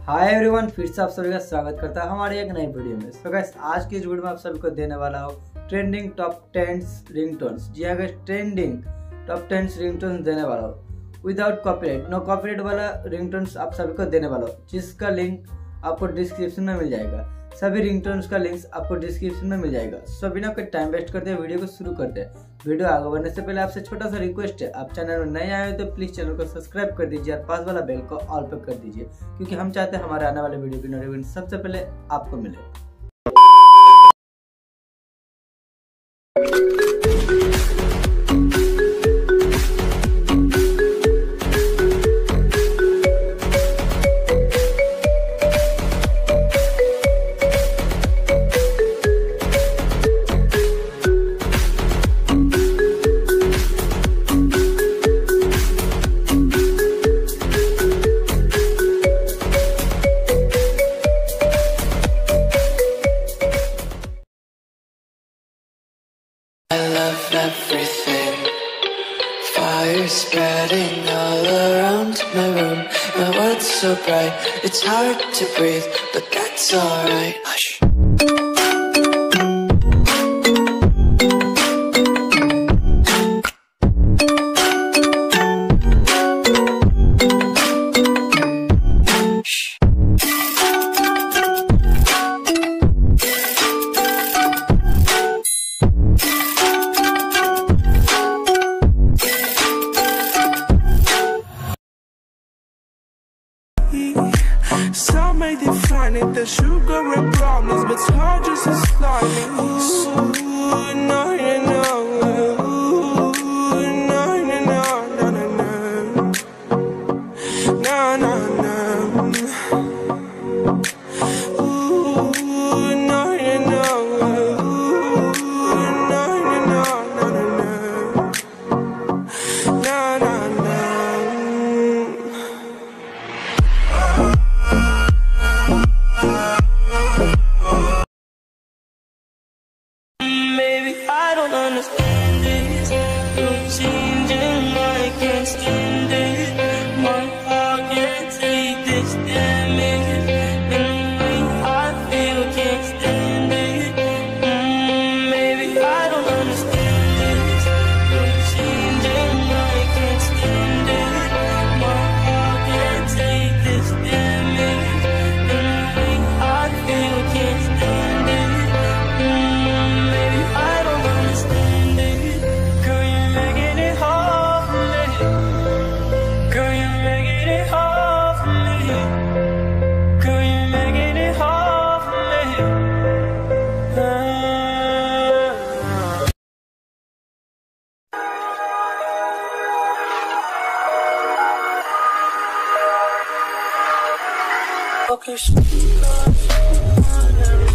Hi everyone, फिर से आप सभी का स्वागत करता है हमारी एक नई वीडियो में। सो गाइस, आज की इस वीडियो में आप सभी को देने वाला हूँ ट्रेंडिंग टॉप 10 रिंगटोन्स। जी हाँ गाइस, ट्रेंडिंग टॉप 10 रिंगटोन्स देने वाला हूँ विदाउट कॉपीराइट, नो कॉपीराइट वाला रिंगटोन्स आप सभी को देने वाला हूँ, जिसका लिंक आपको डिस्क्रिप्शन में मिल जाएगा। सभी रिंगटोन्स का लिंक्स आपको डिस्क्रिप्शन में मिल जाएगा। सो बिना कोई टाइम वेस्ट करते वीडियो को शुरू करते हैं। वीडियो आगे बढ़ने से पहले आपसे छोटा सा रिक्वेस्ट है, आप चैनल में नए आए हो तो प्लीज चैनल को सब्सक्राइब कर दीजिए और पास वाला बेल को ऑल पे कर दीजिए, क्योंकि हम चाहते हैं हमारे आने वाले वीडियो की नोटिफिकेशन सबसे पहले आपको मिले। I love everything. Fire spreading all around my room. My world's so bright, it's hard to breathe, but that's alright. Hush. Some may define it, the sugar and brownies, but small just as slimy. Ooh, no, you know. Ooh, no, you know. No, no, no. No, no, no. Ooh, no, you know. Ooh, no, you know. No, no, no. No, no, no. Maybe I don't understand this. You're changing, I can't stand it. My heart can't take this damage. And the way I feel, can't stand it. Maybe I don't understand this. You're changing, I can't stand it. My heart can't take this damage. And the way I feel, can't stand it. Okay.